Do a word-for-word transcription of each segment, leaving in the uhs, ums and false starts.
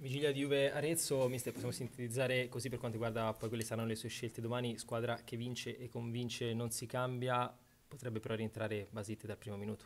Vigilia di Juve Arezzo, mister, possiamo sintetizzare così per quanto riguarda poi quelle saranno le sue scelte domani, squadra che vince e convince, non si cambia, potrebbe però rientrare Basite dal primo minuto.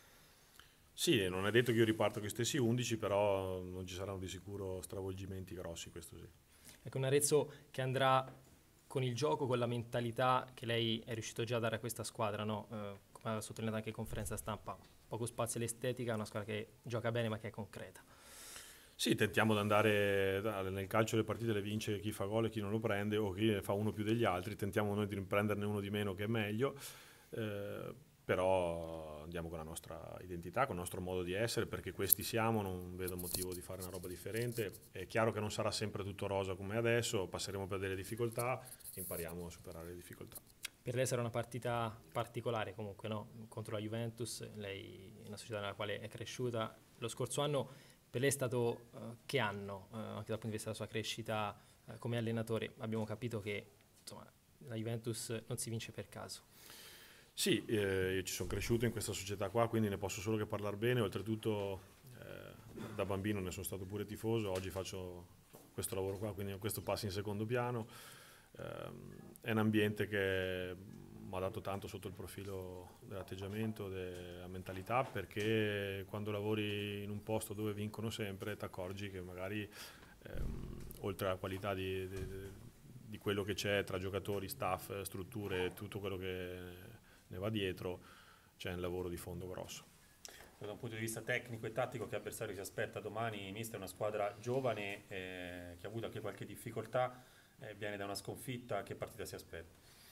Sì, non è detto che io riparto con gli stessi undici, però non ci saranno di sicuro stravolgimenti grossi, questo sì. Ecco, un Arezzo che andrà con il gioco, con la mentalità che lei è riuscito già a dare a questa squadra, no? Eh, come ha sottolineato anche in conferenza stampa, poco spazio all'estetica, una squadra che gioca bene ma che è concreta. Sì, tentiamo di andare nel calcio, le partite le vince chi fa gol e chi non lo prende o chi ne fa uno più degli altri, tentiamo noi di prenderne uno di meno che è meglio, eh, però andiamo con la nostra identità, con il nostro modo di essere, perché questi siamo, non vedo motivo di fare una roba differente. È chiaro che non sarà sempre tutto rosa come adesso, passeremo per delle difficoltà, impariamo a superare le difficoltà. Per lei sarà una partita particolare comunque, no? Contro la Juventus, lei è una società nella quale è cresciuta. Lo scorso anno per lei è stato uh, che anno, uh, anche dal punto di vista della sua crescita uh, come allenatore? Abbiamo capito che insomma, la Juventus non si vince per caso. Sì, eh, io ci sono cresciuto in questa società qua, quindi ne posso solo che parlare bene, oltretutto eh, da bambino ne sono stato pure tifoso, oggi faccio questo lavoro qua, quindi questo passa in secondo piano. Eh, è un ambiente che mi ha dato tanto sotto il profilo dell'atteggiamento, della mentalità, perché quando lavori in un posto dove vincono sempre ti accorgi che magari ehm, oltre alla qualità di, di, di quello che c'è tra giocatori, staff, strutture, tutto quello che ne va dietro, c'è un lavoro di fondo grosso. Da un punto di vista tecnico e tattico, che avversario si aspetta domani? Mister, è una squadra giovane eh, che ha avuto anche qualche difficoltà, eh, viene da una sconfitta, che partita si aspetta?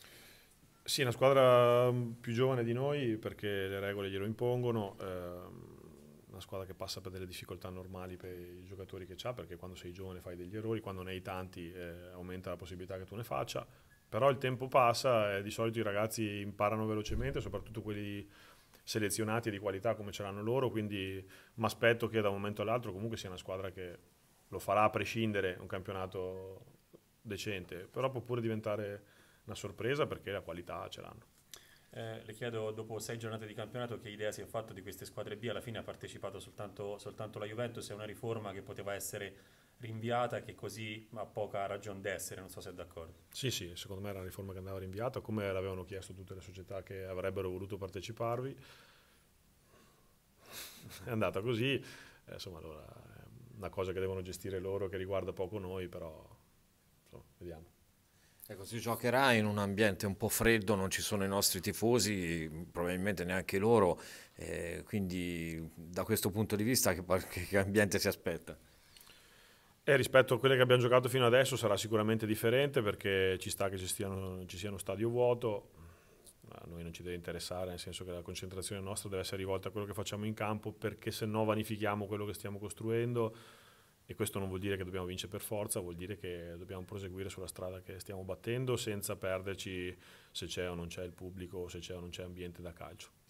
Sì, è una squadra più giovane di noi perché le regole glielo impongono, ehm, una squadra che passa per delle difficoltà normali per i giocatori che ha, perché quando sei giovane fai degli errori, quando ne hai tanti eh, aumenta la possibilità che tu ne faccia, però il tempo passa e di solito i ragazzi imparano velocemente, soprattutto quelli selezionati e di qualità come ce l'hanno loro, quindi mi aspetto che da un momento all'altro comunque sia una squadra che lo farà a prescindere un campionato decente, però può pure diventare una sorpresa perché la qualità ce l'hanno. Eh, le chiedo, dopo sei giornate di campionato, che idea si è fatto di queste squadre B? Alla fine ha partecipato soltanto, soltanto la Juventus, è una riforma che poteva essere rinviata e che così ha poca ragione d'essere, non so se è d'accordo. Sì, sì, secondo me era una riforma che andava rinviata, come l'avevano chiesto tutte le società che avrebbero voluto parteciparvi. È andata così, eh, insomma, allora, è una cosa che devono gestire loro, che riguarda poco noi, però insomma, vediamo. Ecco, si giocherà in un ambiente un po' freddo, non ci sono i nostri tifosi, probabilmente neanche loro, eh, quindi da questo punto di vista che, che ambiente si aspetta? E rispetto a quelle che abbiamo giocato fino adesso sarà sicuramente differente perché ci sta che ci, stiano, ci sia uno stadio vuoto, a noi non ci deve interessare, nel senso che la concentrazione nostra deve essere rivolta a quello che facciamo in campo, perché se no vanifichiamo quello che stiamo costruendo e questo non vuol dire che dobbiamo vincere per forza, vuol dire che dobbiamo proseguire sulla strada che stiamo battendo senza perderci se c'è o non c'è il pubblico, se c'è o non c'è ambiente da calcio.